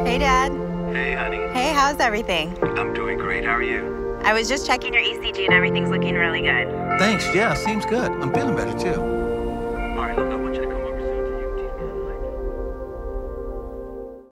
Hey, Dad. Hey, honey. Hey, how's everything? I'm doing great. How are you? I was just checking your ECG and everything's looking really good. Thanks. Yeah, seems good. I'm feeling better, too. All right, look,